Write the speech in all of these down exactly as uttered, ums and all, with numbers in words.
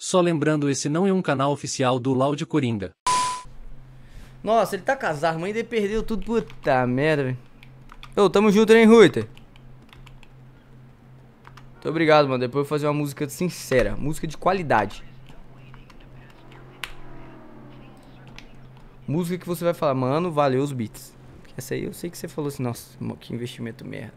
Só lembrando, esse não é um canal oficial do Loud Coringa. Nossa, ele tá com as armas ainda e perdeu tudo. Puta merda, velho. Ô, tamo junto, hein, Ruiter? Muito obrigado, mano. Depois eu vou fazer uma música sincera. Música de qualidade. Música que você vai falar, mano, valeu os beats. Essa aí eu sei que você falou assim, nossa, que investimento merda.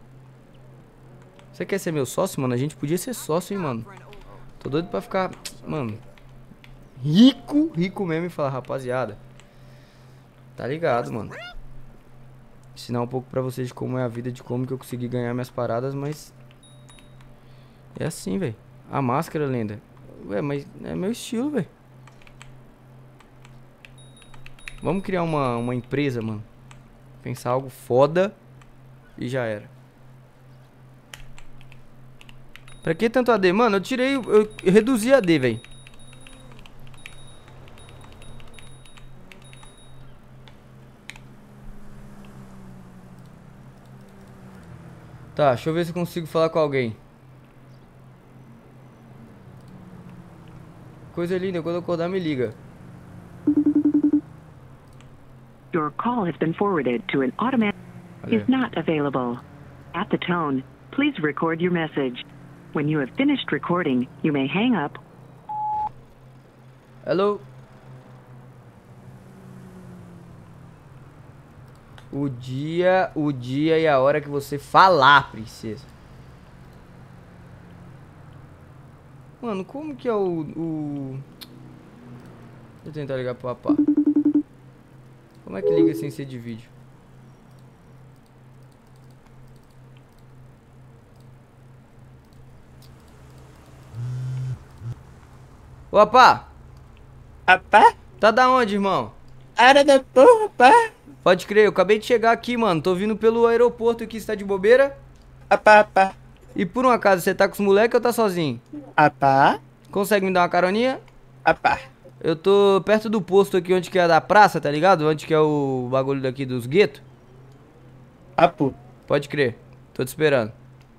Você quer ser meu sócio, mano? A gente podia ser sócio, hein, mano. Tô doido pra ficar, mano, rico, rico mesmo e falar, rapaziada. Tá ligado, mano. Ensinar um pouco pra vocês de como é a vida, de como que eu consegui ganhar minhas paradas, mas... é assim, velho. A máscara, lenda. Ué, mas é meu estilo, velho. Vamos criar uma, uma empresa, mano. Pensar algo foda e já era. Pra que tanto A D? Mano, eu tirei... Eu, eu reduzi a D, velho. Tá, deixa eu ver se eu consigo falar com alguém. Coisa linda, quando eu acordar me liga. Your call has been forwarded to an automatic Valeu. is not available. At the tone, please record your message. When you have finished recording, you may hang up. Hello? O dia, o dia e a hora que você falar, princesa. Mano, como que é o... o... Deixa eu tentar ligar pro papá. Como é que liga sem ser de vídeo? Ô, papá! Papá? Tá da onde, irmão? Era da porra, pá. Pode crer, eu acabei de chegar aqui, mano. Tô vindo pelo aeroporto aqui, você tá de bobeira? Apá, apá. E por um acaso, você tá com os moleques ou tá sozinho? Apá. Consegue me dar uma caroninha? Apá. Eu tô perto do posto aqui, onde que é da praça, tá ligado? Onde que é o bagulho daqui dos guetos. Apu. Pode crer, tô te esperando.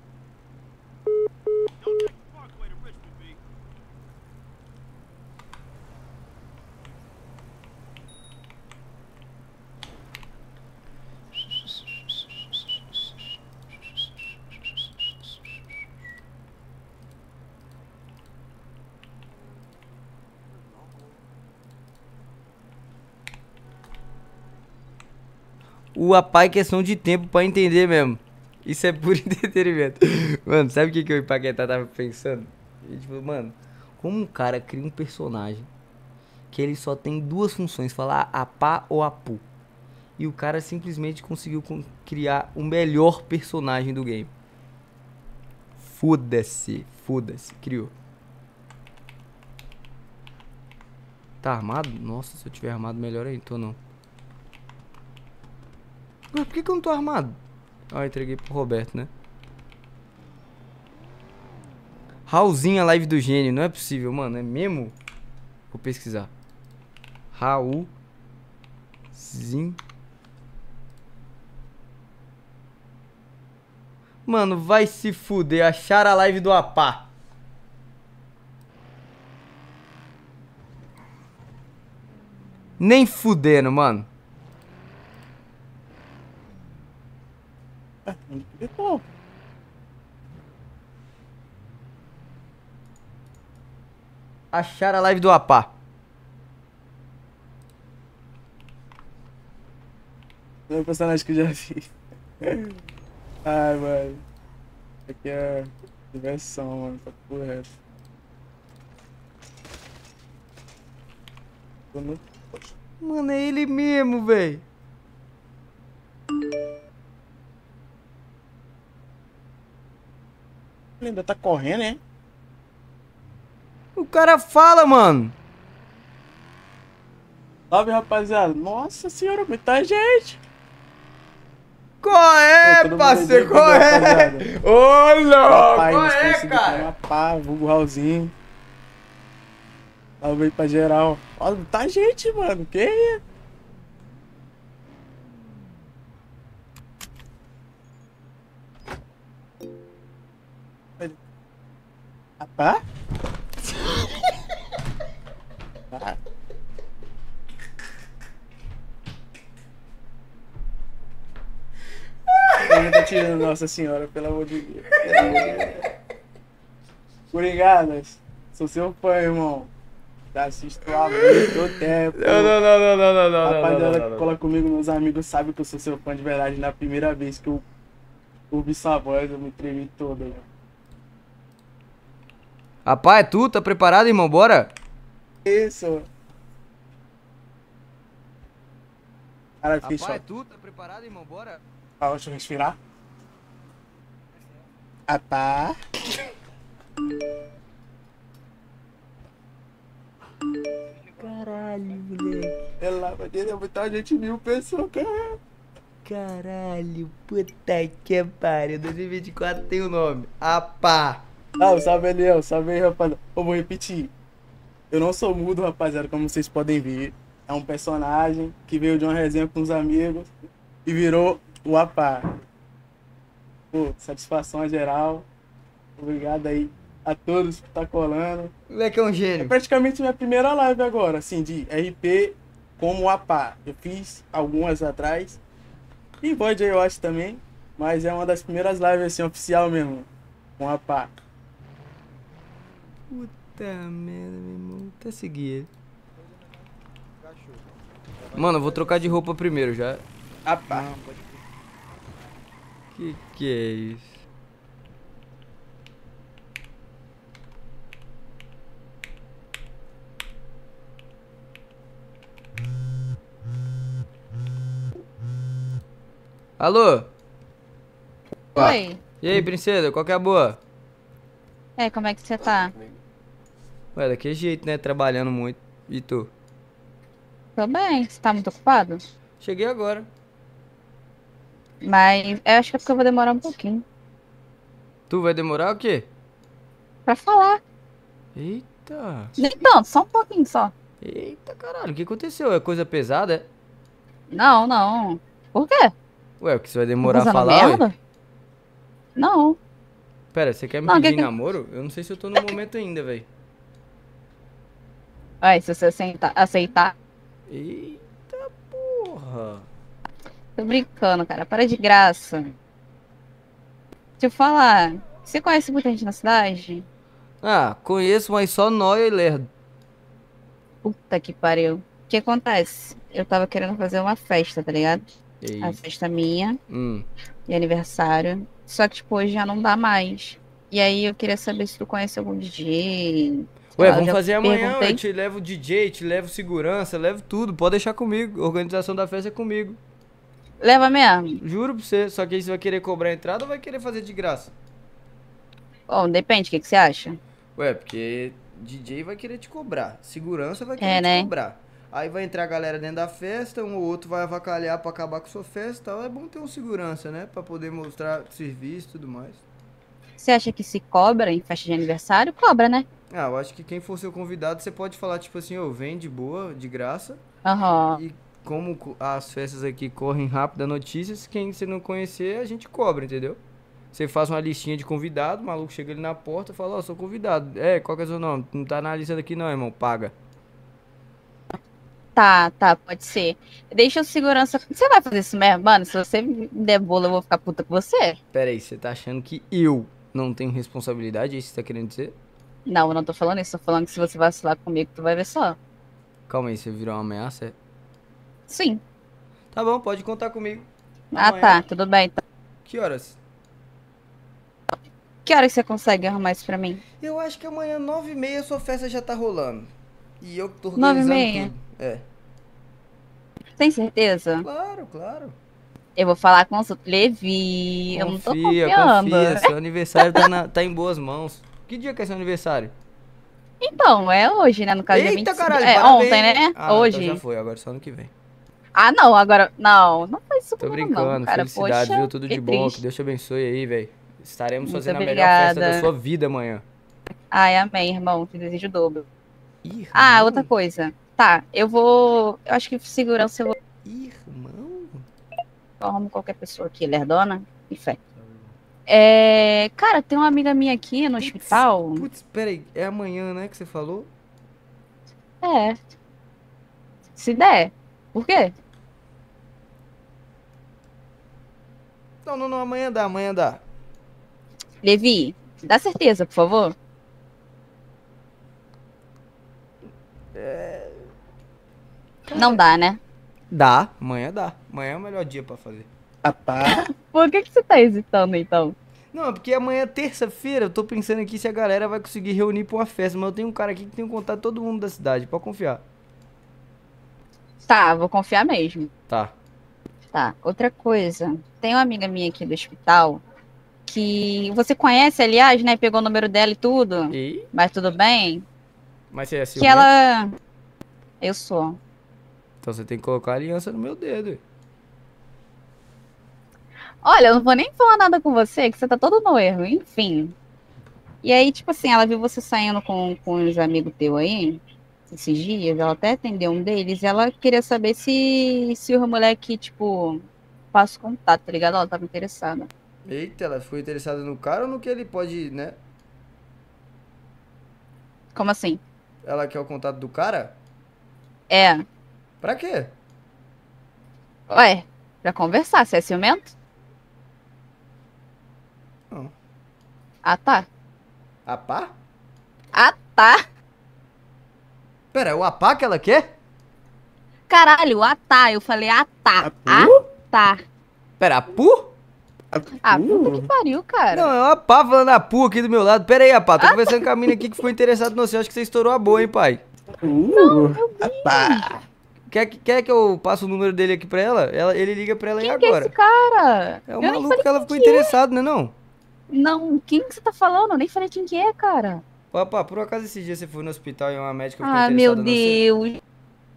O apá é questão de tempo pra entender mesmo. Isso é puro entretenimento. Mano, sabe o que, que o Ipaquetá tava pensando? Ele, tipo, mano, como um cara cria um personagem que ele só tem duas funções, falar apá ou apu. E o cara simplesmente conseguiu criar o melhor personagem do game. Foda-se, foda-se, criou. Tá armado? Nossa, se eu tiver armado melhor aí, tô não. Ué, por que que eu não tô armado? Ah, eu entreguei pro Roberto, né? Raulzinho, a live do gênio. Não é possível, mano. É mesmo? Vou pesquisar. Raulzinho. Mano, vai se fuder. Acharam a live do Apá. Nem fudendo, mano. Pô. Acharam a live do Apá. É um personagem que eu já vi. Ai, mano. Aqui é diversão, mano. Tá por reto. Tô no... Mano, é ele mesmo, velho. Ele ainda tá correndo, hein? O cara fala, mano. Salve, rapaziada. Nossa senhora, muita gente. Qual é, Pô, todo mundo parceiro? aí, Qual é? rapaziada. Ô, louco! Papai, Qual nos é, conhecido cara? como Apá, vulgo Raulzinho. Salve aí pra geral. Ó, muita gente, mano. Que é? Apá? mentira, Nossa Senhora, pelo amor de Deus. Pelo amor de Deus. Coringadas, sou seu fã, irmão. Já assisto há muito tempo. Não, não, não, não, não, não, não, Rapaziada não, que não, não. cola comigo, meus amigos, sabem que eu sou seu fã de verdade. Na primeira vez que eu ouvi sua voz, eu me tremi todo, mano. Rapaz, é tu? Tá preparado, irmão? Bora? Isso. Cara, Rapaz, fechou. é tu? Tá preparado, irmão? Bora? Ah, deixa eu respirar. Ah, tá. Caralho, moleque. Pelo amor de Deus, muita gente mil pessoas, cara. Caralho, puta que pariu. dois mil e vinte e quatro tem o nome. Apá. Ah, salve, Eliel. Salve aí, rapaziada. Eu vou repetir. Eu não sou mudo, rapaziada, como vocês podem ver. É um personagem que veio de uma resenha com os amigos e virou o Apá. Pô, satisfação a geral. Obrigado aí a todos que tá colando. O moleque é um É gênio. praticamente minha primeira live agora, assim, de R P como Apá. Eu fiz algumas atrás. E Void eu acho também. Mas é uma das primeiras lives, assim, oficial mesmo. Com Apá. Puta merda, meu irmão. Até seguir ele. Mano, eu vou trocar de roupa primeiro já. Apá. Que que é isso? Alô? Oi. E aí, princesa, qual que é a boa? É, como é que você tá? Ué, daquele jeito, né? Trabalhando muito. E tu? Tô bem. Você tá muito ocupado? Cheguei agora. Mas eu acho que é porque eu vou demorar um pouquinho Tu vai demorar o quê? pra falar. Eita. Nem tanto, só um pouquinho só. Eita, caralho. O que aconteceu? É coisa pesada, é? Não, não. Por quê? Ué, o que você vai Tô demorar a fazendo falar, ué? merda? Não. Pera, você quer me Não, pedir que que- namoro? Eu não sei se eu tô no momento ainda, velho. Ai, se você aceitar, aceitar. Eita porra. Tô brincando, cara. Para de graça. Deixa eu falar. Você conhece muita gente na cidade? Ah, conheço, mas só Nóia e Lerdo. Puta que pariu. O que acontece? Eu tava querendo fazer uma festa, tá ligado? A Eita. festa minha. Hum. De aniversário. Só que, tipo, hoje já não dá mais. E aí eu queria saber se tu conhece algum D J. sei Ué, lá, eu vamos já fazer amanhã, perguntei. eu te levo D J, te levo segurança, levo tudo. Pode deixar comigo. Organização da festa é comigo. Leva mesmo. Juro pra você. Só que aí você vai querer cobrar a entrada ou vai querer fazer de graça? Bom, depende, o que, que você acha? Ué, porque D J vai querer te cobrar. Segurança vai querer É, te né? cobrar. Aí vai entrar a galera dentro da festa, um ou outro vai avacalhar pra acabar com sua festa e tal. É bom ter um segurança, né? Pra poder mostrar serviço e tudo mais. Você acha que se cobra em festa de aniversário? Cobra, né? Ah, eu acho que quem for seu convidado, você pode falar, tipo assim, ô, vem de boa, de graça. Aham. E como co- as festas aqui correm rápido, a notícias, quem você não conhecer, a gente cobra, entendeu? Você faz uma listinha de convidado, o maluco chega ali na porta e fala, ó, sou convidado. É, qual que é o seu nome? Não tá na lista daqui não, irmão, paga. Tá, tá, pode ser. Deixa o segurança. Você vai fazer isso mesmo, mano? Se você me der bolo, eu vou ficar puta com você? Pera aí, você tá achando que eu não tenho responsabilidade? É isso que você tá querendo dizer? Não, eu não tô falando isso. Tô falando que se você vacilar comigo, tu vai ver só. Calma aí, você virou uma ameaça? é? Sim. Tá bom, pode contar comigo. Ah, Amanhã. tá. Tudo bem. Então. Que horas? Que hora que você consegue arrumar isso pra mim? Eu acho que amanhã, nove e meia, sua festa já tá rolando. E eu que tô Nove e organizando meia? tudo. É. Tem certeza? Claro, claro. Eu vou falar com o Levi. Eu não tô Confia, confiando. confia. Seu aniversário tá, na- tá em boas mãos. Que dia que é seu aniversário? Então, é hoje, né? No caso, dia vinte e Eita, cinco. caralho, É parabéns. ontem, né? Ah, hoje. então já foi, agora só ano que vem. Ah, não, agora. Não, não foi isso Tô comigo, brincando, não, cara. felicidade, Poxa, viu? Tudo de que bom, triste. que Deus te abençoe aí, velho. Estaremos Muito fazendo a melhor festa da obrigada. sua vida amanhã. Ai, amém, irmão. Te desejo o dobro. Irmão? Ah, outra coisa. Tá, eu vou. Eu acho que segurança eu vou. Irmão? Eu arrumo qualquer pessoa aqui, lerdona. E fé. É. Cara, tem uma amiga minha aqui no hospital. Putz, peraí, é amanhã, né, que você falou? É. Se der. Por quê? Não, não, não, amanhã dá, amanhã dá. Levi, dá certeza, por favor. É... Não dá, né? Dá, amanhã dá. Amanhã é o melhor dia pra fazer. Rapaz, Por que, que você tá hesitando, então? Não, é porque amanhã é terça-feira, eu tô pensando aqui se a galera vai conseguir reunir pra uma festa, mas eu tenho um cara aqui que tem um contato de todo mundo da cidade, pode confiar. Tá, vou confiar mesmo. Tá. Tá, outra coisa. Tem uma amiga minha aqui do hospital que você conhece, aliás, né? Pegou o número dela e tudo. E? Mas tudo bem. Mas você é Que ciumento? ela. Eu sou. Então você tem que colocar a aliança no meu dedo. Olha, eu não vou nem falar nada com você, que você tá todo no erro, enfim. E aí, tipo assim, ela viu você saindo com, com uns amigos teus aí, esses dias, ela até atendeu um deles, e ela queria saber se, se o moleque, tipo, passa o contato, tá ligado? Ela tava interessada. Eita, ela ficou interessada no cara ou no que ele pode, né? Como assim? Ela quer o contato do cara? É. Pra quê? Ué, pra conversar, você é ciumento? Não. Ah, tá. A pá? Ah, tá. Pera, é o apá que ela quer? Caralho, ah, tá. Eu falei, ah, tá. Apu? Ah, tá. Pera, a pu? Ah, puta que pariu, cara. Não, é o apá falando a pu aqui do meu lado. Pera aí, apá, tô conversando com a mina aqui que ficou interessada no você. Acho que você estourou a boa, hein, pai? Uh, rapaz. Quer, que- quer que eu passe o número dele aqui pra ela? ela ele liga pra ela aí Quem que é agora. esse cara? É o Eu nem maluco falei que ela quem ficou que é. interessado, né não? Não, quem que você tá falando? Eu nem falei quem que é, cara. Papá, por acaso esse dia você foi no hospital e uma médica ficou Ah, meu interessada em você? Deus.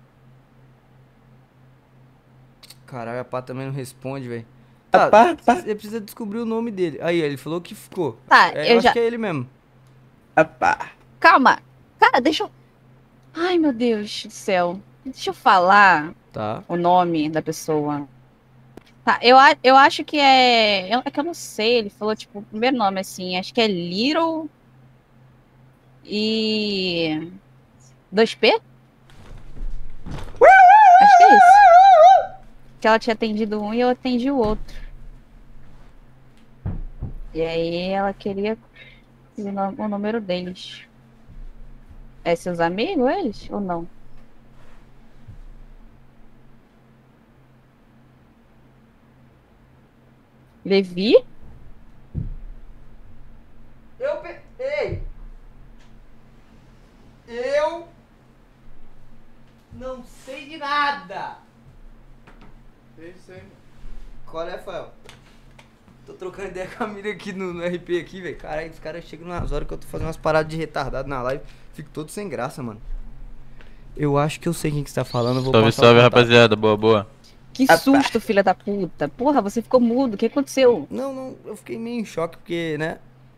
Caralho, a pá também não responde, velho. Tá, Apá, apá. você precisa descobrir o nome dele. Aí, ele falou que ficou. Tá, É, eu eu acho já... que é ele mesmo. Rapaz. Calma. Cara, deixa eu... Ai, meu Deus do céu. Deixa eu falar Tá. o nome da pessoa. Tá, eu, a- eu acho que é... eu- É que eu não sei, ele falou, tipo, o primeiro nome, assim, acho que é Little... E... dois P? Acho que é isso. Que ela tinha atendido um e eu atendi o outro. E aí ela queria o nu- o número deles. É seus amigos, eles? Ou não? Levi? Eu pe... Ei! Eu... não sei de nada! Qual é, Rafael? Tô trocando ideia com a mina aqui no, no R P aqui, velho. Caralho, os caras chegam nas horas que eu tô fazendo umas paradas de retardado na live. Fico todo sem graça, mano. Eu acho que eu sei quem que você tá falando. Eu vou Salve, passar o salve, contato. rapaziada. Boa, boa. Que susto, filha da puta. Porra, você ficou mudo. O que aconteceu? Não, não, eu fiquei meio em choque porque, né?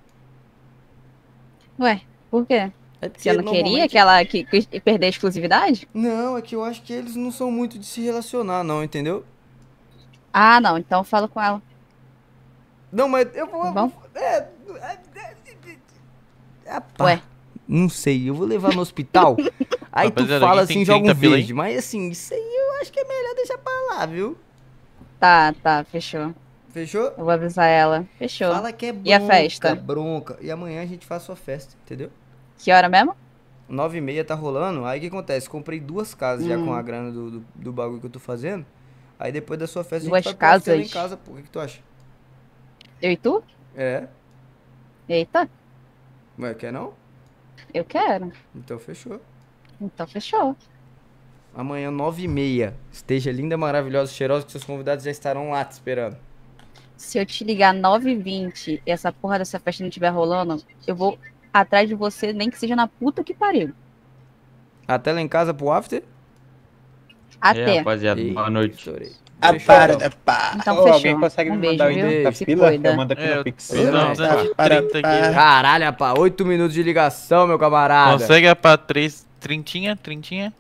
Ué, por quê? É porque Você não queria normalmente- que ela que, que perder a exclusividade? Não, é que eu acho que eles não são muito de se relacionar, não, entendeu? Ah, não. Então eu falo com ela. Não, mas eu vou. Tá bom? É. é, é, é pá, Ué. Não sei, eu vou levar no hospital. Aí tu Rapaziada, fala alguém tem assim, joga um trinta pila aí? verde. Mas assim, isso aí eu acho que é melhor deixar pra lá, viu? Tá, tá, fechou. Fechou? Eu vou avisar ela. Fechou. Fala que é bronca, E a festa? bronca. E amanhã a gente faz sua festa, entendeu? Que hora mesmo? Nove e meia tá rolando, aí o que acontece? Comprei duas casas já Hum. com a grana do, do, do bagulho que eu tô fazendo. Aí depois da sua festa a Duas gente vai pra uma feira casas? em casa, pô. O que, que tu acha? Eu e tu? É? Eita, Ué, quer não? eu quero. Então fechou. Então fechou. Amanhã, nove e meia. Esteja linda, maravilhosa, cheirosa, que seus convidados já estarão lá te esperando. Se eu te ligar nove e vinte e essa porra dessa festa não estiver rolando, eu vou atrás de você, nem que seja na puta que pariu. Até lá em casa pro after? E Até. aí, rapaziada, Ih, boa noite. estourei. Ah, Fechou, para, então. é pá. Então Ô, fechou. alguém consegue um me beijo, mandar o viu? endereço da Se fila? cuida. Eu mando aqui É, no eu Pix. tô dando Não, uns para, trinta para. aqui. Caralho, rapaz, oito minutos de ligação, meu camarada. Consegue a pra três, trintinha, trintinha?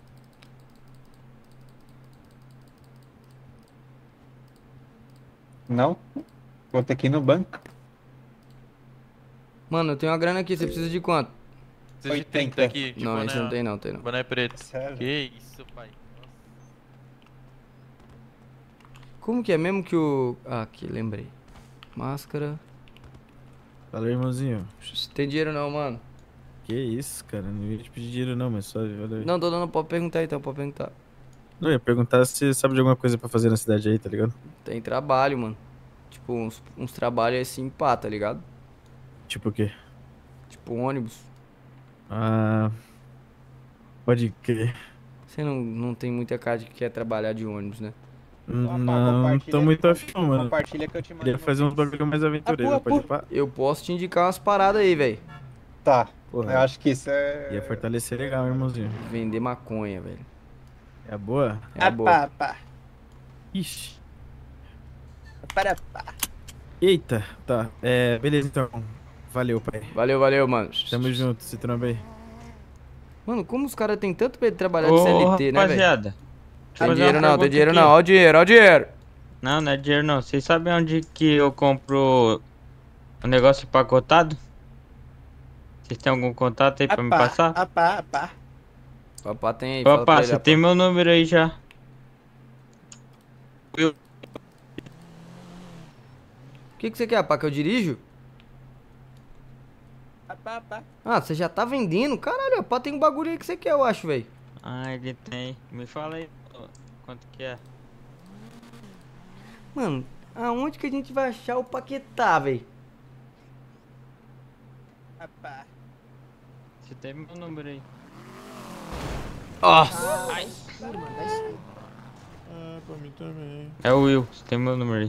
Não? Vou ter que ir no banco. Mano, eu tenho uma grana aqui, você precisa de quanto? Precisa de oitenta. trinta aqui. de Não, boné, esse não ó. tem não, tem não. Boné preto. Sério? Que isso, pai. Como que é mesmo que o... Ah, aqui, lembrei. Máscara. Fala, irmãozinho. Tem dinheiro não, mano? Que isso, cara? Não ia te pedir dinheiro não, mas só... Valeu. Não, tô dando, pode perguntar então, pode perguntar. Não, eu ia perguntar se você sabe de alguma coisa pra fazer na cidade aí, tá ligado? Tem trabalho, mano. Tipo, uns, uns trabalhos assim, pá, tá ligado? Tipo o quê? Tipo, ônibus. Ah... Pode crer. Você não, não tem muita cara de que quer trabalhar de ônibus, né? Não, não tô muito afim, mano. Compartilha que eu te mando. Queria fazer uns bagulho mais aventureiro, Ah, pô, pode pá? Eu posso te indicar umas paradas aí, velho. Tá. Porra, Eu acho que isso é. ia fortalecer legal, irmãozinho. Vender maconha, velho. É a boa? É a boa. Apá, Ixi. para, pá. Eita, tá. É, beleza então. Valeu, pai. Valeu, valeu, mano. Tamo junto, se tromba aí. Mano, como os caras têm tanto medo de trabalhar de Ô, C L T, né, velho? rapaziada. deixa eu Tem fazer dinheiro uma não, tem pergunta dinheiro aqui. não. Ó o dinheiro, ó o dinheiro. Não, não é dinheiro não. Vocês sabem onde que eu compro o negócio empacotado? Vocês têm algum contato aí pra me Apá, passar? apá, apá. Papá tem aí, fala pra Opa, ele, você rapaz. tem meu número aí já. O que, que você quer, pá? Que eu dirijo? Apá, apá. Ah, você já tá vendendo? Caralho, pá, tem um bagulho aí que você quer, eu acho, velho. Ah, ele tem. Me fala aí quanto que é. Mano, aonde que a gente vai achar o Paquetá, velho? Apá. Você tem meu número aí. Nossa! Ah, pra mim também. É o Will, você tem meu número aí.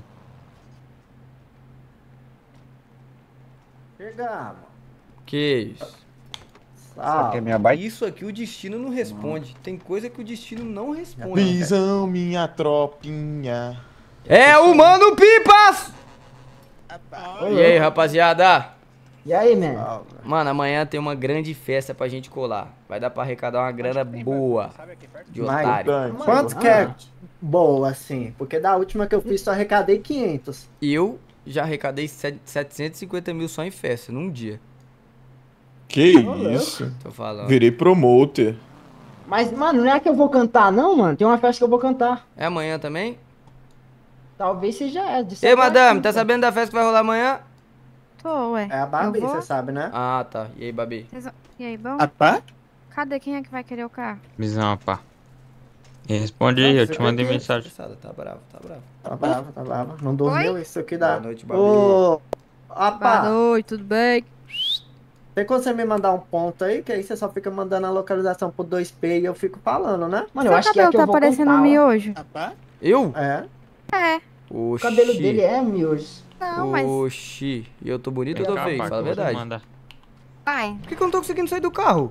Chegamos. Que isso? Só que é Ah, minha bike. Isso aqui o destino não responde. Tem coisa que o destino não responde. Visão, minha tropinha. É o Mano Pipas! Apá. E aí, rapaziada? e aí, man? Mano, amanhã tem uma grande festa pra gente colar. Vai dar pra arrecadar uma grana boa de Mas- otário. Mano, quanto que é boa, assim? Porque da última que eu fiz só arrecadei quinhentos. Eu já arrecadei set- setecentos e cinquenta mil só em festa, num dia. Que isso? Tô falando. Virei promoter. Mas, mano, não é que eu vou cantar, não, mano. Tem uma festa que eu vou cantar. É amanhã também? Talvez seja é. De Ei, segunda a madame, quinta. tá sabendo da festa que vai rolar amanhã? Tô, ué. É a Babi, Eu vou? você sabe, né? Ah, tá. E aí, Babi? Vocês vão- E aí, bom? Apá? Cadê quem é que vai querer o carro? Visão, pá. E responde aí, eu Você te mandei vai ter- mensagem. Estressada, tá bravo, tá bravo. Tá brava, tá brava. Não dormiu? Isso aqui dá. Boa noite, Babi. Ô, Boa opa, noite, tudo bem? tem como você me mandar um ponto aí? Que aí você só fica mandando a localização pro dois P e eu fico falando, né? Mano, eu Seu acho que é cabelo que eu tá vou parecendo contar, um ó. miojo. Apá? Eu? É. É. O Oxi. cabelo dele é miojo. Não, mas... Oxi. E eu tô bonito ou Vem tô cá, feio? pá, Fala a que eu vou te verdade. mandar. Pai. Por que, que eu não tô conseguindo sair do carro?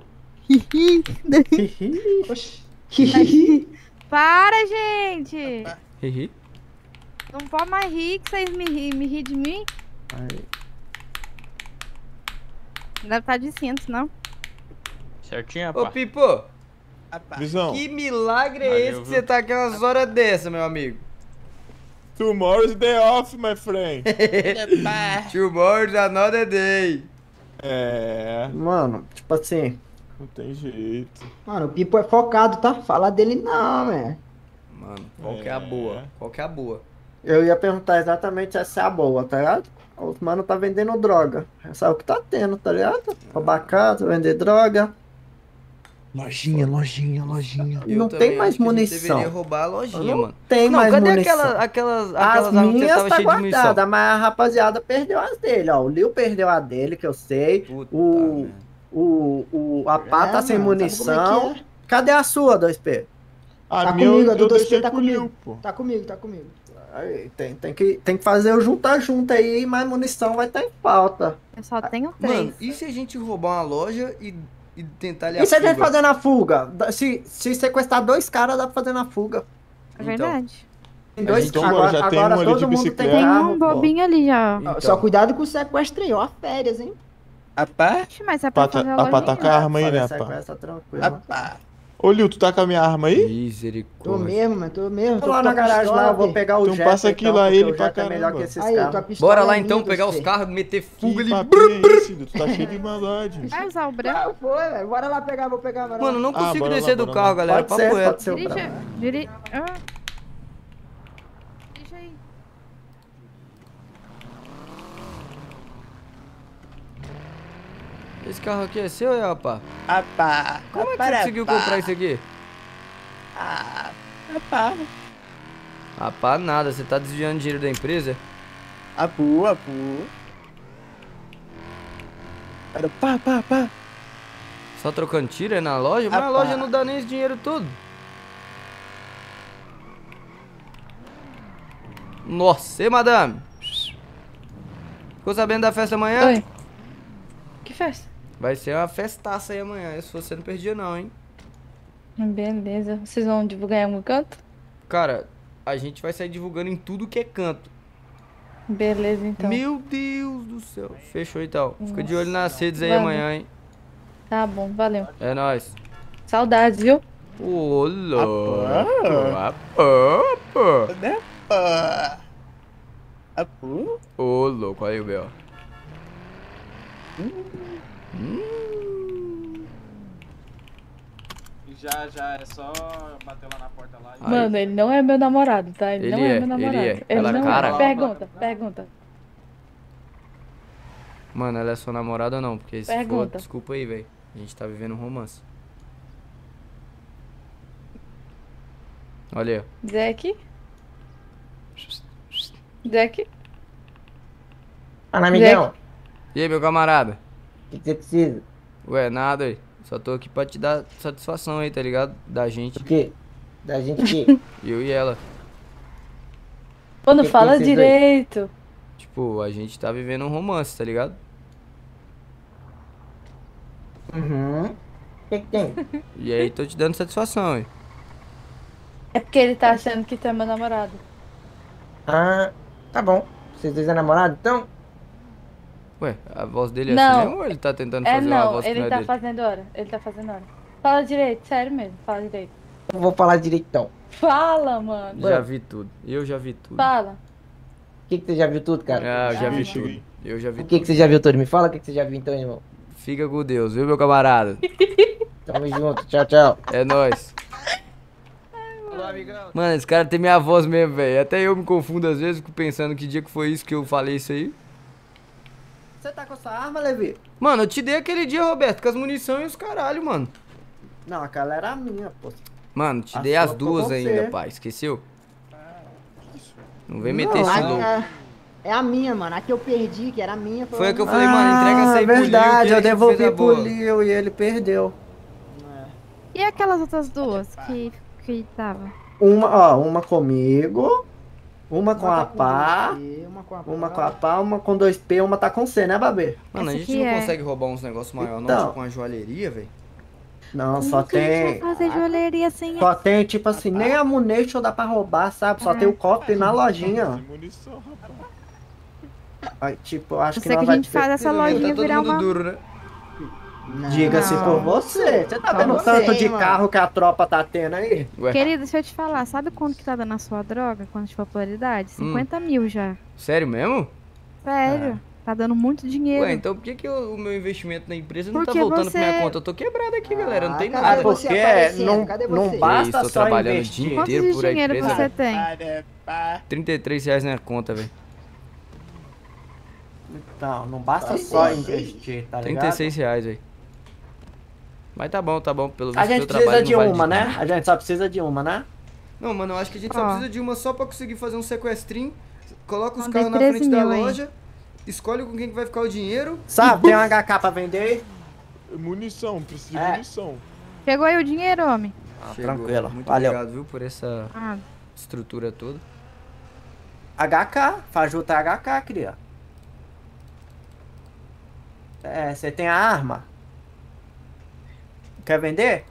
Oxi. Para, gente! Hihi. Não pode mais rir que vocês me ri, me ri de mim. Aí. Deve estar de cinto, não? Certinho, Ô, pá. Pipo, Apá. Visão. que milagre é Valeu, esse que viu? você tá aqui umas horas dessa, meu amigo? Tomorrow's day off, my friend. Apá. Tomorrow's another day. É. Mano, tipo assim. Não tem jeito. Mano, o Pipo é focado, tá? Fala dele não, né? Mano, qual que é a boa? Qual que é a boa? Eu ia perguntar exatamente essa é a boa, tá ligado? Os mano tá vendendo droga. Essa é o que tá tendo, tá ligado? Roubar casa, vender droga. Lojinha, lojinha, lojinha. Eu Não também tem mais acho que a gente munição. deveria roubar a lojinha, Não mano. tem Não, mais cadê munição. aquela, aquelas, As aquelas armas que você minhas tava tá cheio de munição? guardada, mas a rapaziada perdeu as dele, ó. O Liu perdeu a dele, que eu sei. Puta O, merda. o, o, a pá É, tá sem mano, sabe como é que munição. Cadê a sua, dois P? A Tá minha comigo, a eu, do eu dois P deixei tá com o comigo. Liu, pô. Tá comigo, tá comigo. Aí, tem, tem, que, tem que fazer o juntar junto aí, mas munição vai estar em falta. Eu só tenho três. Mano, e se a gente roubar uma loja e, e tentar lhe E se a gente fuga? fazer na fuga? Da- Se, se sequestrar dois caras, dá pra fazer na fuga. É verdade. Tem dois Então, agora, já tem agora um ali todo de mundo tem bicicleta. Tem carro, um pô. bobinho ali já. Então. Só cuidado com o sequestro aí, ó. Férias, hein? Apá? Oxe, mas é pra Pata, fazer a a pata lojinha. com a arma aí, né, Fazer pá? sequestro, tá tranquilo. Apá. Ô, Liu, tu tá com a minha arma aí? Tô Misericórdia. mesmo, mano. Tô mesmo. Tô lá na garagem lá, eu vou pegar o Então Jetta, passa aqui então, lá porque ele o pra Jetta é melhor caramba. que esses Aí, tua carros. pistola Bora lá é então minha, pegar os gostei. carros, meter fuga Que ali. papinho é esse, Liu? Tu tá cheio de maldade. Vai usar o branco? Ah, foi, velho. Bora lá pegar, vou pegar. Bora Mano, lá. não Ah, consigo bora lá, descer do bora carro, lá. galera. Pode Papo ser, reto. pode ser. o Dirige. branco. Dirige. Ah. Dirige aí. Esse carro aqui é seu, é, rapaz? Rapá. Como é que você conseguiu comprar isso aqui? Ah, rapá. Rapaz, nada. Você tá desviando dinheiro da empresa? Apu, apu. Era pá, pá, pá. Só trocando tiro é na loja? Mas a Rapá. loja não dá nem esse dinheiro todo. Nossa, e madame? Ficou sabendo da festa amanhã? Oi. Que festa? Vai ser uma festaça aí amanhã. Se você não perdia não, hein? Beleza. Vocês vão divulgar em algum canto? Cara, a gente vai sair divulgando em tudo que é canto. Beleza, então. Meu Deus do céu. Fechou então. Fica de Nossa. olho nas redes aí Valeu. amanhã, hein? Tá bom, valeu. É nóis. Saudades, viu? Ô, louco. Apá. Apá, apá. Né, pá? Apu. Ô, louco. Aí o Bel. Já, já, é só bater lá na porta lá e... Mano, ele não é meu namorado, tá? Ele, Ele não é, é, meu namorado. ele é. Ela não cara? é. Pergunta, pergunta. Mano, ela é sua namorada ou não? Porque se for, Pergunta. desculpa aí, velho. A gente tá vivendo um romance. Olha aí, ó. Zack? Zack? Fala, amigão. E aí, meu camarada? O que que você precisa? Ué, nada aí. Só tô aqui pra te dar satisfação aí, tá ligado? Da gente. O quê? Da gente aqui? Eu e ela. Mano, Que que fala vocês dois? direito. Tipo, a gente tá vivendo um romance, tá ligado? Uhum. O que que tem? E aí, tô te dando satisfação, aí. É porque ele tá achando que tu é meu namorado. Ah, tá bom. Vocês dois é namorado, então? Ué, a voz dele é Não. assim mesmo ou ele tá tentando É fazer uma não, voz que ele não é tá dele? fazendo hora. Ele tá fazendo hora. Fala direito, sério mesmo, fala direito. Eu vou falar direito, então. Fala, mano. Já vi tudo. Eu já vi tudo. Fala. O que que você já viu tudo, cara? Ah, eu já vi Ai, tudo. Eu já vi O que que você já viu tudo? Me fala o que que você já viu, então, irmão. Fica com Deus, viu, meu camarada? Tamo junto. Tchau, tchau. É nóis. Mano, esse cara tem minha voz mesmo, velho. Até eu me confundo às vezes, fico pensando que dia que foi isso que eu falei isso aí. Você tá com sua arma, Levi? Mano, eu te dei aquele dia, Roberto, com as munições e os caralho, mano. Não, aquela era a minha, pô. Mano, te A dei sua as foi duas você. ainda, pai. Esqueceu? Não vem meter Não, esse a- louco. a- É a minha, mano. A que eu perdi, que era a minha. Foi a que eu minha. falei, mano, entrega essa aí pro Lio, que verdade, ele eu que devolvi fez a pro boa. Lio e ele perdeu. E aquelas outras duas que, que tava? Uma, ó, uma comigo, uma com Uma a tá com pá, dois P, uma com a uma pá. com a pá, uma com dois P, uma tá com C, né, Babê? Mano, a Essa gente aqui não é- consegue roubar uns negócios maiores, não, Então. tipo uma joalheria, velho. Não, Como só que a gente tem. vai fazer joalheria sem Só tem, tipo assim, nem a munition dá pra roubar, sabe? Só tem o cofre na lojinha, ó. Sem munição, rapaz. Aí, tipo, acho que Você não que a vai gente ter- faz essa Tá lojinha todo virar mundo uma... duro, né? Diga-se Não. por você. Você tá Só vendo o você, tanto de mano. carro que a tropa tá tendo aí? Ué, Querida, deixa eu te falar, sabe quanto que tá dando a sua droga quando de popularidade? Hum. cinquenta mil já. sério mesmo? Sério, tá dando muito dinheiro. Ué, então por que, que o, o meu investimento na empresa não Porque tá voltando pra minha você- conta? Eu tô quebrado aqui, galera, não tem Ah, nada. cadê Ah, você porque aparecendo? não, Cadê não você? basta Tô só trabalhando o investir. dia Quanto inteiro de por a dinheiro empresa. você tem? Pá. trinta e três reais na conta, velho. Então, não basta trinta e só seis. investir, tá ligado? trinta e seis reais, velho. Mas tá bom, tá bom. Pelo visto, A gente teu precisa trabalho de não vale uma, nada. né? A gente só precisa de uma, né? Não, mano, eu acho que a gente só Ó. precisa de uma só pra conseguir fazer um sequestrinho. Coloca os Mandei carros na treze frente da mil, hein? loja. Escolhe com quem que vai ficar o dinheiro. Sabe, tem um H K pra vender aí? Munição, preciso de É. munição. Chegou aí o dinheiro, homem? Ah, Chegou. tranquilo. Muito Valeu. obrigado, viu, por essa Ah, estrutura toda. H K, fajuta H K, cria. É, você tem a arma? Quer vender?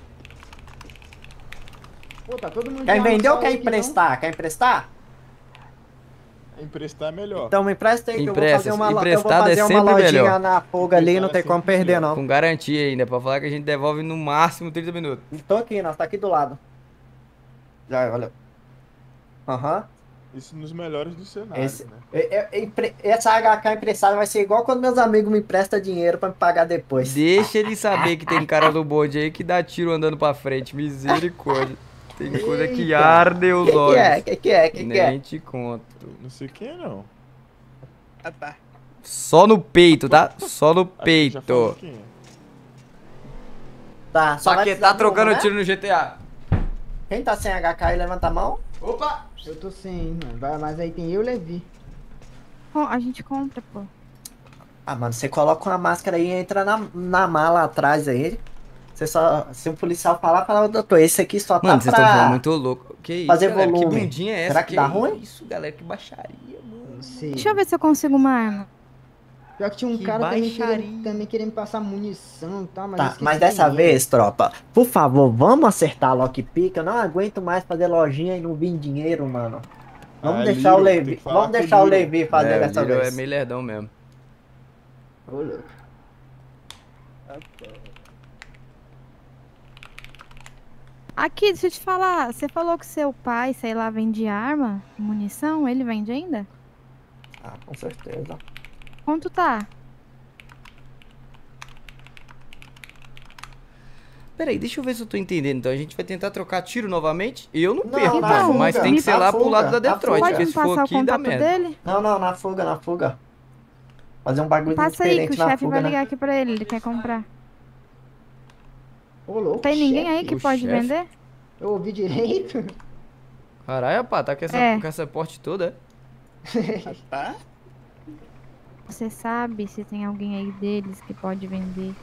Pô, tá todo mundo Quer de arma vender ou só quer aí que não? emprestar? Quer emprestar? Emprestar é melhor. Então me empresta aí que Empresta, eu vou fazer uma, lo- eu vou emprestado é fazer uma sempre lojinha melhor. na pulga ali, não Emprestado é tem como sempre perder melhor. não. Com garantia ainda, pra falar que a gente devolve no máximo trinta minutos. Tô aqui, nós tá aqui do lado. Já, olha. Aham. Isso nos melhores dos cenários, Esse- né? É- é- é empre- Essa H K emprestada vai ser igual quando meus amigos me emprestam dinheiro pra me pagar depois. Deixa ele saber que tem cara do bonde aí que dá tiro andando pra frente. Misericórdia. Tem coisa que Eita. arde os Que que olhos. é? Que que é? Que que é? Nem te conto. Não sei quem é, não. Rapá. Só no peito, tá? Só no Aqui, já peito. falou aqui. Tá, Só vai que precisar tá de trocando bomba, né? tiro no G T A. Quem tá sem H K aí, levanta a mão. Opa! Eu tô sem, mano. Vai, mas aí tem eu e o Levi. Bom, a gente compra, pô. Ah, mano, você coloca uma máscara aí e entra na, na mala atrás aí. Você só. Se o policial falar, fala, doutor, esse aqui só tá Mano, vocês pra... estão falando muito louco. Que isso, fazer galera? Que volume. bundinha é essa? Será que dá ruim? Isso, galera, que baixaria, mano. Não sei. Deixa eu ver se eu consigo uma arma. Pior que tinha um Que cara também baixaria. querendo, também querendo passar munição e tal, mas eu Tá, esqueci mas dessa quem é. vez, tropa, por favor, vamos acertar a lockpick. Eu não aguento mais fazer lojinha e não vir dinheiro, mano. Vamos Ah, deixar o Little, tem Levi. que falar Vamos com o deixar o Little. Levi fazer é, dessa o Little vez. é meio lerdão mesmo. Ô, louco. Aqui, deixa eu te falar. Você falou que seu pai, sei lá, vende arma, munição. Ele vende ainda? Ah, com certeza. Quanto tá? Peraí, deixa eu ver se eu tô entendendo. Então a gente vai tentar trocar tiro novamente? Eu não, Não, perco, na mano. fuga, Mas tem que ser na lá pro fuga, lado da na Detroit. fuga. Pode Porque me se for passar o aqui, dá contato merda. dele? Não, não, na fuga, na fuga. Fazer um bagulho Passa aí que o diferente na chefe fuga, vai né? ligar aqui pra ele. Ele quer comprar. Ô, louco. Tem ninguém chefe. aí que O pode chefe? vender? Eu ouvi direito? Caralho, pá, tá com essa, É. com essa porte toda, é? Tá? Você sabe se tem alguém aí deles que pode vender?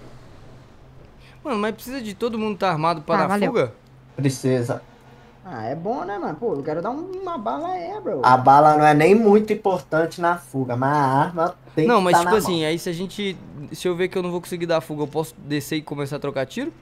Mano, mas precisa de todo mundo tá armado pra Tá, dar valeu. fuga? Precisa. Ah, é bom, né, mano? Pô, eu quero dar um- uma bala é, bro. A bala não é nem muito importante na fuga, mas a arma tem Não, que mas tá tipo na assim, mão. aí se a gente. Se eu ver que eu não vou conseguir dar fuga, eu posso descer e começar a trocar tiro?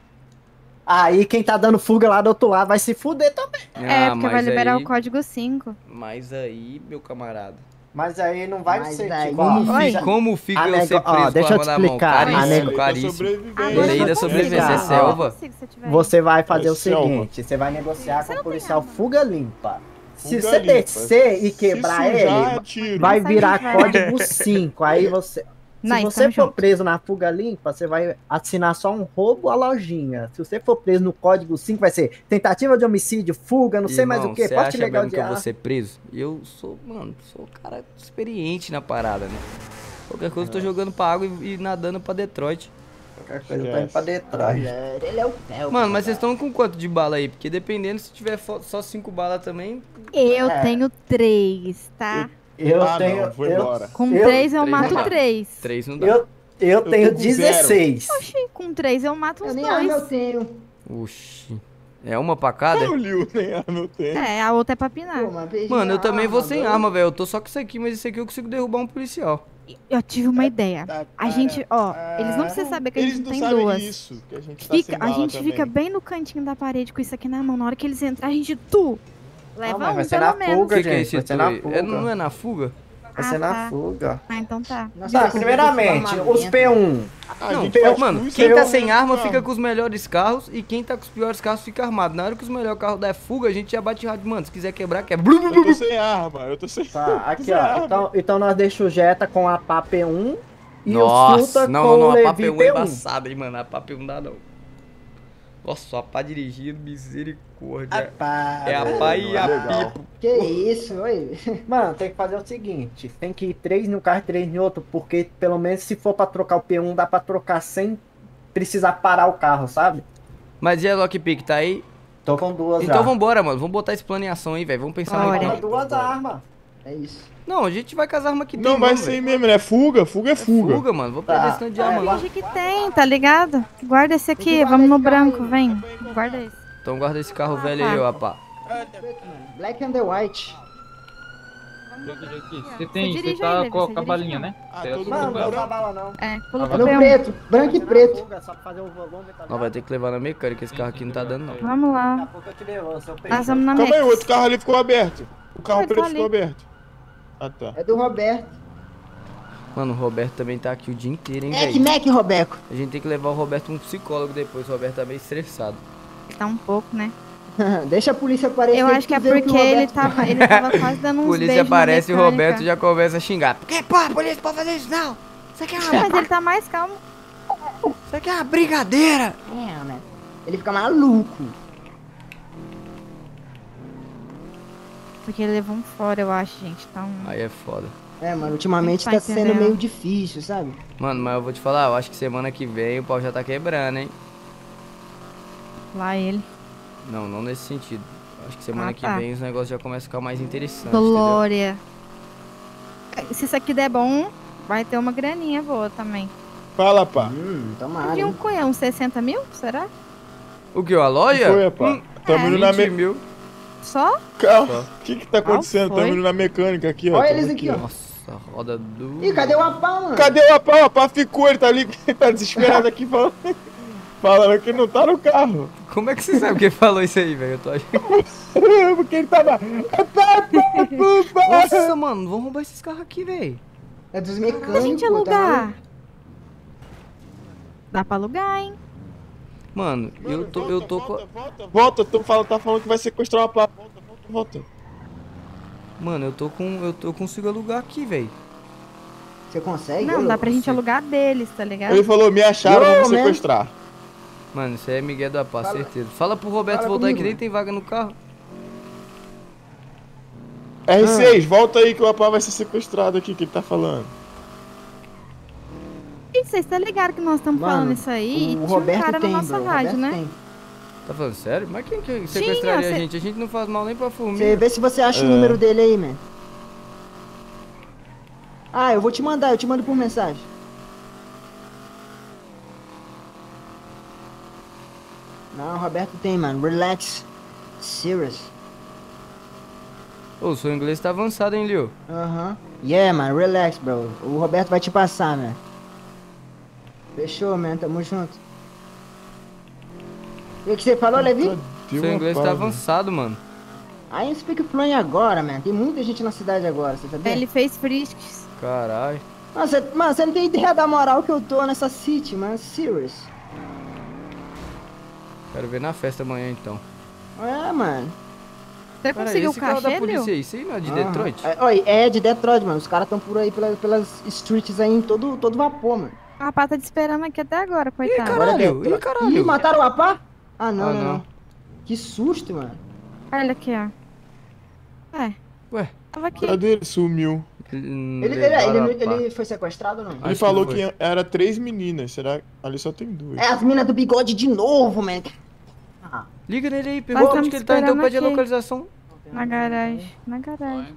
Aí quem tá dando fuga lá do outro lado vai se fuder também. é, Ah, porque vai mas liberar aí- o código cinco. Mas aí, meu camarada. Mas aí não vai Mas ser aí- tipo, Como, ó, fica, já- como fica a eu nego- ser ó, preso deixa com a eu arma te na mão? explicar, a Caríssimo, nego- Tá caríssimo. sobrevivendo. Agora Lei eu da consigo. sobrevivência, é Ó, selva. Consigo, se eu tiver Você vai fazer É o selva. seguinte, você vai negociar Você com o não tem policial arma. fuga limpa. Se Fuga você limpa. descer e Se quebrar sujar, ele, tiro. vai Essa a virar gente vai- código cinco. Aí você. Se Nice, você tamo for junto. preso na fuga limpa, você vai assinar só um roubo à lojinha. Se você for preso no código cinco, vai ser tentativa de homicídio, fuga, não sei mais Irmão, o que, você porte acha legal mesmo de que eu vou arma. ser preso? Eu sou, mano, sou um cara experiente na parada, né? Qualquer coisa eu tô jogando pra água e, e nadando pra Detroit. Qualquer coisa eu tô indo pra Detroit. Olha, ele é o fel. Mano, mas vocês estão com quanto de bala aí? Porque dependendo, se tiver fo- só cinco balas também. Eu É. tenho três, tá? Eu Ah, tenho. não, vou eu, embora. Com Eu- três eu três mato não dá. três. Três não dá. eu, eu tô tenho com dezesseis. Oxi, com três eu mato Eu uns nem arma eu dois. tenho. Oxi. É uma pra cada? O Liu nem arma eu tenho. É, a outra é pra pinar. Pô, mas perdi Mano, eu a também vou arma, sem bro. arma, velho. Eu tô só com isso aqui, mas isso aqui eu consigo derrubar um policial. Eu tive uma ideia. Tá, A gente, ó, eles não precisam saber que a Eles gente não tem sabem duas. isso, que a gente tá Fica, sem a bala gente também. fica bem no cantinho da parede com isso aqui na mão. Na hora que eles entrarem, a gente tu leva mas vai um, ser pelo na menos. O fuga, que, que é gente. esse Vai ser na tu- fuga. é, Não é na fuga? Vai ser Ah, na tá. fuga. Ah, então tá. Nossa, Tá, eu tô primeiramente, com os P um. Ah, Não, a gente faz mano, isso, quem eu- tá sem arma Não. fica com os melhores carros e quem tá com os piores carros fica armado. Na hora que os melhores carros der fuga, a gente já bate rádio. Mano, se quiser quebrar, quebra. Eu tô sem arma, eu tô sem Tá, aqui sem ó. arma. Então, então nós deixamos o Jetta com a P A P um e o Nossa, Sulta não, com não, não, o a Levi P A P um é P um. embaçada, hein, mano. A P A P um não dá, não. Nossa, a pá dirigindo, misericórdia. Pá, É a pá e a legal. pipo. Que isso, oi. Mano, tem que fazer o seguinte: tem que ir três no carro e três em outro, porque pelo menos se for pra trocar o P um, dá pra trocar sem precisar parar o carro, sabe? Mas e a Lockpick, tá aí? Tô com duas Então já. vambora, mano. Vamos botar esse plano em ação aí, velho. Vamos pensar Bora. no Toma duas armas. É isso. Não, a gente vai com as armas que tem, Não vai mano, ser velho. mesmo, né? Fuga, fuga é fuga. Fuga, mano. Vou Tá. perder esse tanto de arma lá. Finge que tem, tá ligado? Guarda esse aqui, guardar vamos no esse carro branco, aí. vem. Guarda esse. Então guarda esse carro Ah, velho tá. aí, ó, pá. Black and the white. Você tem, você dirige tá aí, Levi, com você a com a dirige balinha, não. né? Ah, Você todo tá Mano, com não a dá bala não. É, pula Tá pro No P um. preto, branco e preto. Fuga, só pra fazer o volume, tá Nós ligado? vai ter que levar na mecânica. Esse carro aqui não tá dando, não. Vamos Daqui a lá. pouco eu te levo, seu Nós vamos na Calma aí, o Nex. outro carro ali ficou aberto. O carro Ah, ele preto tá ficou ali. aberto. Ah, tá. É do Roberto. Mano, o Roberto também tá aqui o dia inteiro, hein, Mac, velho. Mac, Roberto. A gente tem que levar o Roberto um psicólogo depois. O Roberto tá meio estressado. Tá um pouco, né? Deixa a polícia aparecer. Eu acho que é tu vê o porque o ele Roberto tava, faz. ele tava quase dando uns Polícia beijos na aparece e o mecânica. Roberto já começa a xingar. Por que, pô, polícia pode fazer isso não? Isso aqui é Não, uma, mas ele tá mais calmo. isso aqui é uma brigadeira. É, né? Ele fica maluco. Porque ele levou um fora, eu acho, gente. Tá um... Aí é foda. É, mano, ultimamente Tá tá sendo entendendo. meio difícil, sabe? Mano, mas eu vou te falar, eu acho que semana que vem o pau já tá quebrando, hein? Lá ele. Não, não nesse sentido. Eu acho que semana Ah, que tá. vem os negócios já começam a ficar mais interessantes, entendeu? Glória. Se isso aqui der bom, vai ter uma graninha boa também. Fala, pá. Hum, Eu tomara. vi um hein? cunhão, uns sessenta mil? Será? O que, a loja? Foi, pá. Hum, Tamo indo na vinte me... mil. Só? Calma. O que que tá acontecendo? foi? Tamo indo na mecânica aqui, ó. Olha Tamo eles aqui, ó. Nossa, roda do... Ih, cadê o apá, mano? Cadê o Apá? O Apá ficou, ele tá ali, ele tá desesperado aqui falando, falando que não tá no carro. Como é que você sabe quem falou isso aí, velho? Eu tô achando... Porque ele tava... Nossa, mano, vamos roubar esses carros aqui, velho. É dos A mecânicos. gente pô, tá alugar. maluco? Dá pra alugar, hein? Mano, eu tô, eu tô com... Volta, volta, volta. Tu fala, tá falando que vai sequestrar o Apá. Volta, volta, volta. Mano, eu tô com... Eu, tô, eu consigo alugar aqui, velho. Você consegue? Não, Ô, dá pra gente você- alugar deles, tá ligado? Ele falou, me acharam, Yo, vamos man. sequestrar. Mano, isso aí é Miguel da Paz, Fala- certeza. Fala pro Roberto Fala voltar aí que comigo, nem mano. tem vaga no carro. R seis, volta aí que o Apá vai ser sequestrado aqui, que ele tá falando. E vocês estão ligados que nós estamos Mano, falando isso aí? E O tinha um Roberto cara tem, na nossa bro. O rádio, Roberto né? tem. Tá falando sério? Mas quem que sequestraria cê- a gente? A gente não faz mal nem pra Você formiga. vê se você acha É. o número dele aí, man. Ah, eu vou te mandar, eu te mando por mensagem. Não, o Roberto tem, mano. Relax. Serious. Ô, o seu inglês tá avançado, hein, Leo? Aham. Yeah, man. Relax, bro. O Roberto vai te passar, man. Fechou, man. Tamo junto. O que que você falou, Levi? Cadê Seu o inglês Apá, tá velho? avançado, mano. I speak fluent agora, man. Tem muita gente na cidade agora, você sabia? Ele fez frisks. Caralho. Mano, você, mano, você não tem ideia da moral que eu tô nessa city, man. Serious. Quero ver na festa amanhã, então. É, mano. Você Pera aí, conseguiu o esse carro da cachê, polícia Lil? aí, isso aí não é de Aham. Detroit? É, oi, é de Detroit, mano. Os caras tão por aí pela- pelas streets aí em todo, todo vapor, mano. O rapaz tá te esperando aqui até agora, coitado. caralho. Agora é Detroit. ih, caralho. Ih, mataram o Apá? Ah, não, Ah, não, não. não. Que susto, mano. Olha aqui, ó. É, Ué, tava aqui. Cadê ele? Sumiu. Ele, ele, ele, ele, ele foi sequestrado ou não? Acho Ele que falou foi. que era três meninas, será? Ali só tem duas. É as minas do bigode de novo, man. Ah, Liga nele aí, pergunta estamos onde que ele tá, então esperando pede a aqui. localização. Na garagem. Na garagem.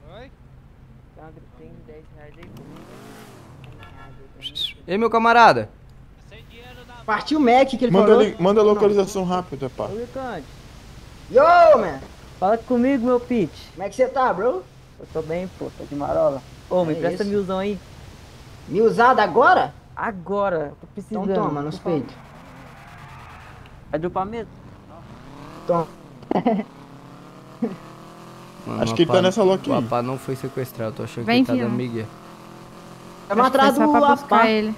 Ei, meu camarada. partiu o Mac que ele Manda, falou. ali- manda a localização rápida, pá. Yo, man. Fala comigo, meu pitch. Como é que você tá, bro? Eu tô bem, pô, tô de marola. Ô, me É presta isso. milzão aí. Me usada agora? Agora, tô Então precisando. toma, nos Por favor. peitos. Vai dropar mesmo? Toma. Mano, Acho o que ele tá Apá- nessa lock O aí. Apá não foi sequestrado, tô achando Vem que ele tá vindo. dando migué. Tamo atrás Foi do só pra buscar Apá. ele.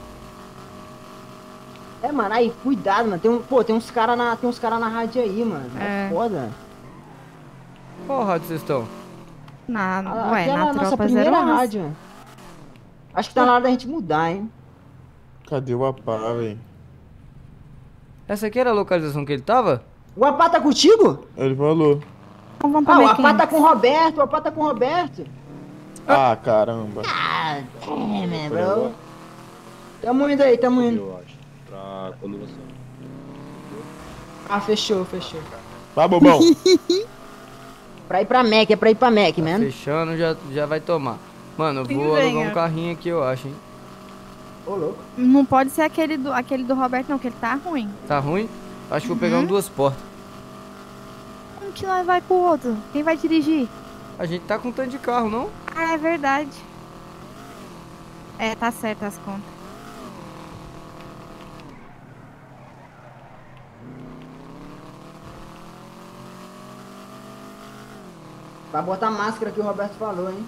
É, mano, aí, cuidado, mano. Tem um, pô, tem uns caras na, tem uns cara na rádio aí, mano. É, É. foda. Qual rádio vocês estão? Na, A- ué, Aquela na nossa tropa primeira zero onze. rádio, mano. Acho que tá na hora da gente mudar, hein? Cadê o Apá, velho? Essa aqui era a localização que ele tava? O Apá tá contigo? Ele falou. Então vamos pra Ah, o Mequinha. Apá tá com o Roberto, o Apá tá com o Roberto. Ah, caramba. Ah, damn, bro. Tamo indo aí, tamo indo. Eu acho. Pra quando você. Ah, fechou, fechou. Vai, bobão. Pra ir pra Mac, é pra ir pra Mac, man. Fechando, já, já vai tomar. Mano, eu Sim, vou alugar venha. um carrinho aqui, eu acho, hein. Ô, louco. Não pode ser aquele do, aquele do Roberto, não, que ele tá ruim. Tá ruim? Acho que vou pegar um Uhum. duas portas. Como que nós vai com o outro? Quem vai dirigir? A gente tá com tanto de carro, não? Ah, é verdade. É, tá certo as contas. Vai botar a máscara que o Roberto falou, hein?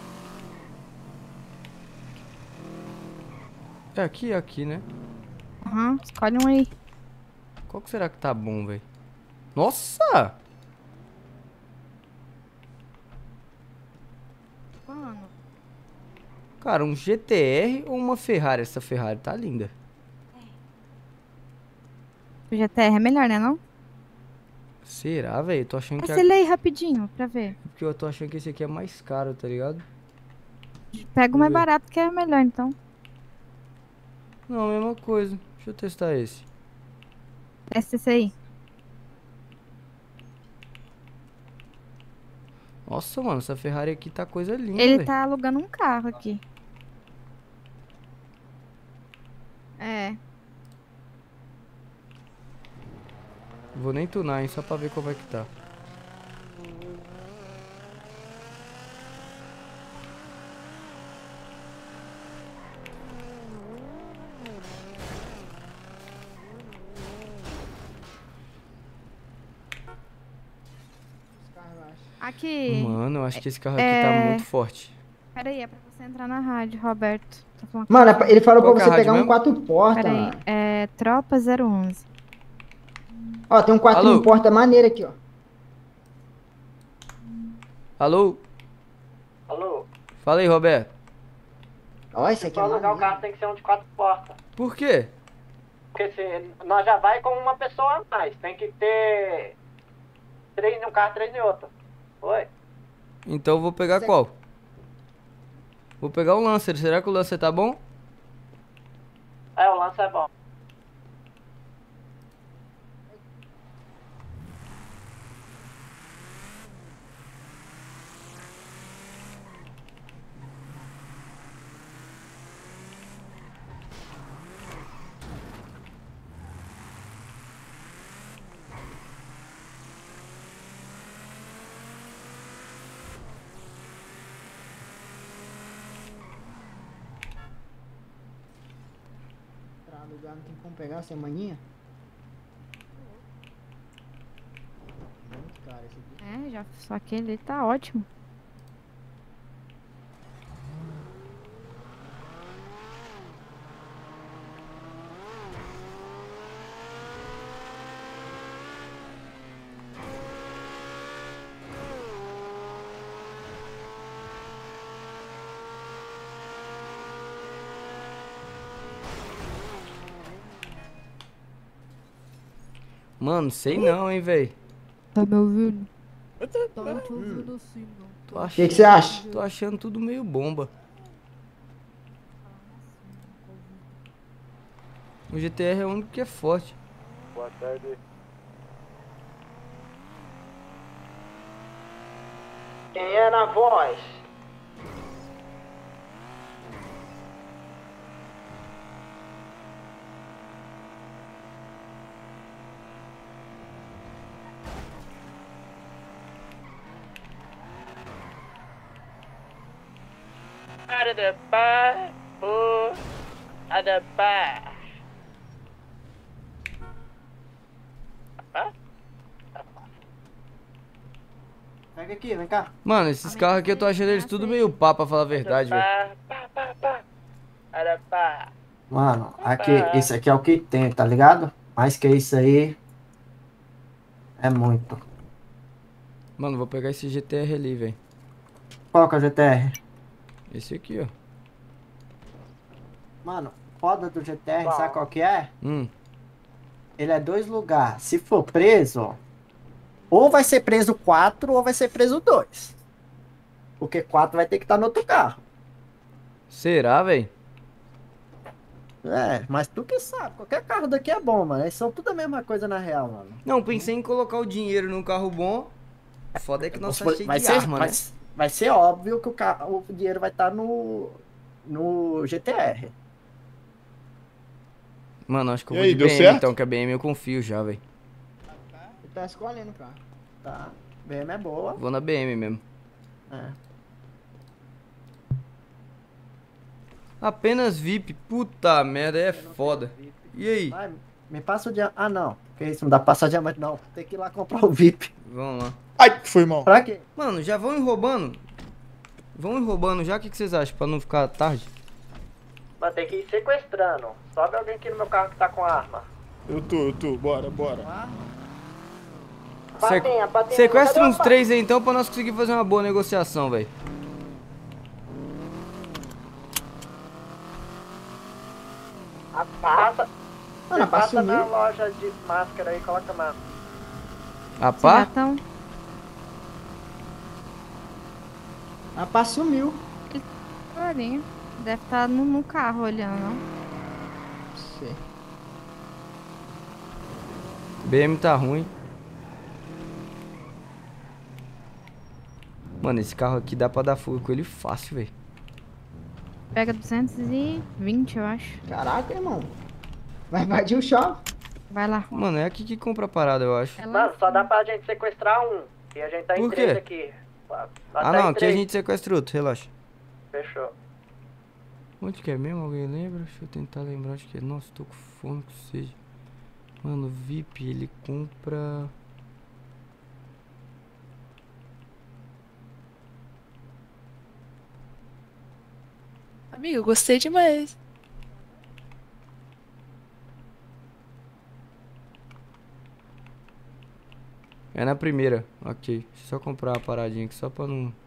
É aqui, é aqui, né? Aham, escolhe um aí. Qual que será que tá bom, velho? Nossa! Mano, Cara, um G T R ou uma Ferrari? Essa Ferrari tá linda. o G T R é melhor, né, não? Será, velho? Tô achando que... Acelei aí rapidinho, pra ver. Porque eu tô achando que esse aqui é mais caro, tá ligado? Pega o mais barato que é melhor, então. Não, mesma coisa. Deixa eu testar esse. Testa esse aí. Nossa, mano, essa Ferrari aqui tá coisa linda, Ele véi. tá alugando um carro aqui. É. Vou nem tunar, hein, só pra ver como é que tá. Aqui. Mano, eu acho que esse carro aqui é... tá muito forte. Pera aí, é pra você entrar na rádio, Roberto. Tá falando Mano, com- ele falou Qual pra que é a você pegar rádio um mesmo? quatro portas, Pera aí, mano. é Tropa zero onze. Ó, tem um quatro Alô? porta maneiro aqui, ó. Alô? Alô? Fala aí, Roberto. Ó, esse aqui Pra é alugar o maneiro. carro tem que ser um de quatro portas. Por quê? Porque se nós já vai com uma pessoa a mais. Tem que ter três em um carro, três em outro. Oi? Então eu vou pegar qual? Vou pegar o Lancer. Será que o Lancer tá bom? É, o lance é bom. Pra alugar não tem como pegar sem maninha? Muito caro esse aqui. É, já, só que ele tá ótimo. Mano, sei não, hein, véi. Tá me ouvindo? Eu tô- Tá te ouvindo assim, não. Tô achando, que que você acha? Tô achando tudo meio bomba. O G T R é o único que é forte. Boa tarde. Quem é na voz? Out of the bar, oh, out of the bar. Pega aqui, vem cá. Mano, esses carros aqui eu tô achando eles tudo meio pá, pra falar a verdade, velho. Mano, aqui, isso aqui é o que tem, tá ligado? Mais que isso aí é muito. Mano, vou pegar esse G T R ali, velho. Qual que é o G T R? Esse aqui, ó. Mano, foda do G T R, sabe qual que é? Hum. Ele é dois lugares. Se for preso, ou vai ser preso quatro ou vai ser preso dois. Porque quatro vai ter que estar no outro carro. Será, velho? É, mas tu que sabe, qualquer carro daqui é bom, mano. Eles são tudo a mesma coisa na real, mano. Não, pensei em colocar o dinheiro num carro bom. Foda é que nós tá cheio vai de ser, arma, vai, né? vai ser óbvio que o, carro, o dinheiro vai estar no, no G T R. Mano, acho que eu E vou aí, de deu B M certo? então, que a B M eu confio já, velho. Ele tá escolhendo, cara. Tá, B M é boa. Vou na B M mesmo. É. Apenas V I P, puta merda, é foda. E aí? Vai, me passa o diamante. Ah, não. Que isso, não dá pra passar diamante, não. Tem que ir lá comprar o V I P. Vamos lá. Ai, foi mal. Pra quê? Mano, já vão enrobando? Vão enrobando já? O que, que vocês acham? Pra não ficar tarde? Mas tem que ir sequestrando. Sobe alguém aqui no meu carro que tá com arma. Eu tô, eu tô. Bora, bora. Se- Patinha, patinha, Sequestra cadê o uns pa- três aí então pra nós conseguir fazer uma boa negociação, velho. A passa. Mano, a pá passa na sumiu. loja de máscara aí, coloca máscara. A pá? Então, A pá sumiu. Ali. Deve estar no, no carro olhando, não? Sei. B M tá ruim. Mano, esse carro aqui dá pra dar fuga com ele fácil, velho. Pega duzentos e vinte, eu acho. Caraca, irmão. Vai invadir o shopping. Vai lá. Mano, é aqui que compra a parada, eu acho. Mano, só dá pra gente sequestrar um. E a gente tá em Por três quê? aqui. Ah, Tá não, em aqui a três. gente sequestra outro, relaxa. Fechou. Onde que é mesmo? Alguém lembra? Deixa eu tentar lembrar. Acho que é. Nossa, tô com fome, que seja. Mano, o V I P, ele compra. Amigo, gostei demais. É na primeira, ok. Deixa eu só comprar uma paradinha aqui só pra não.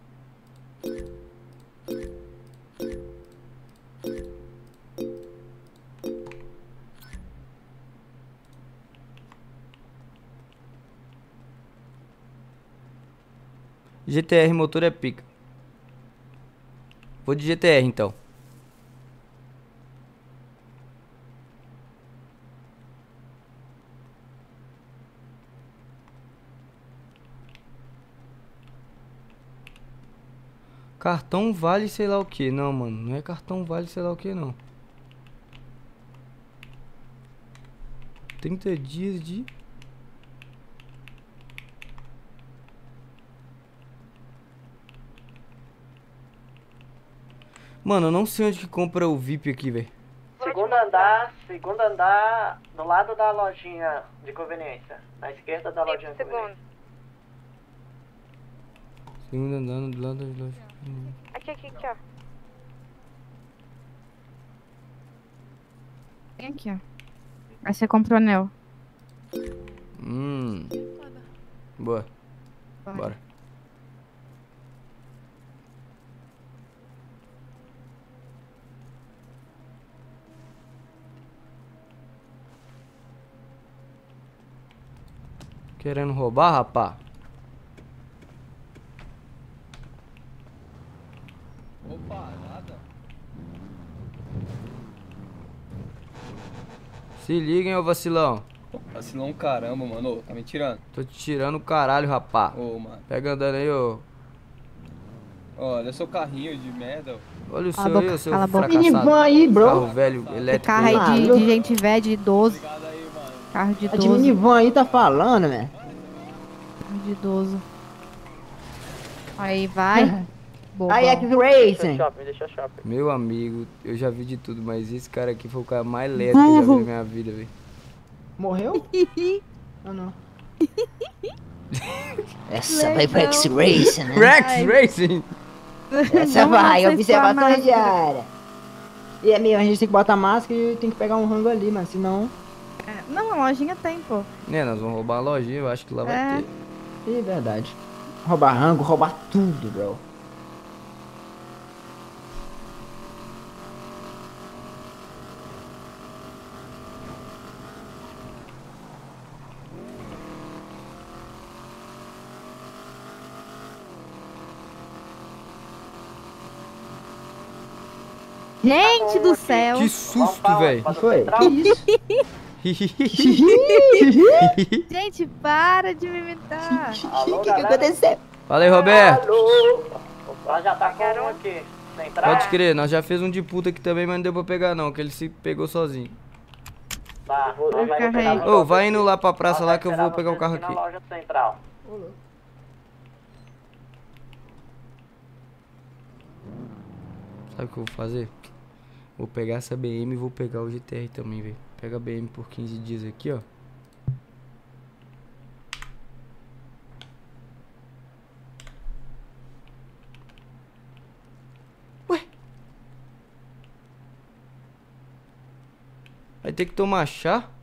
G T R motor é pica. Vou de G T R então. Cartão vale sei lá o que. Não, mano. Não é cartão vale sei lá o que, não. trinta dias de... Mano, eu não sei onde que compra o V I P aqui, velho. Segundo andar, segundo andar, do lado da lojinha de conveniência. Na esquerda da lojinha de conveniência. Segundo andando do lado da loja. Aqui, aqui, aqui, ó. Vem aqui, ó. Aí você compra o anel. Hum. Boa. Bora. Querendo roubar, rapá? Opa, nada. Se liguem, ô vacilão. Vacilão caramba, mano. Ô, tá me tirando. Tô te tirando o caralho, rapá. Ô, mano. Pega andando aí, ô. Olha seu carrinho de merda. Olha o Cala a seu aí, boca, ô seu cala a boca. fracassado. Minivan aí, bro. Carro velho, Esse elétrico. carro aí de, de gente velha, de idoso. Carro de A de idoso. minivan aí tá falando, velho. Carro de idoso. Aí, vai. Bobão. Aí, X-Racing. Meu amigo, eu já vi de tudo, mas esse cara aqui foi o cara mais lento que eu já vi na minha vida, velho. Morreu? Ah, não. Essa vai pro X-Racing, né? Rex Racing! Essa Vamos vai, vocês observação com a máscara. diária. E é meio, a gente tem que botar máscara e tem que pegar um rango ali, mano, senão... É, não, a lojinha tem, pô. Né, nós vamos roubar a lojinha, eu acho que lá vai É. ter. É verdade. Roubar rango, roubar tudo, bro. Gente do céu. Que susto, velho. Que foi? Que isso? Gente, para de me imitar. O que, que aconteceu? Fala aí, Roberto. Nós já tá com um aqui. Na entrada. Pode crer, nós já fez um de puta aqui também, mas não deu pra pegar não, que ele se pegou sozinho. Tá, nós vai carro pegar aí. no Ô, shopping vai indo aqui. lá pra praça Nós lá vai que eu esperar vou pegar o vocês carro aqui aqui. na loja central. Sabe o que eu vou fazer? Vou pegar essa B M e vou pegar o G T R também, velho. Pega a B M por quinze dias aqui, ó. Ué? Vai ter que tomar chá?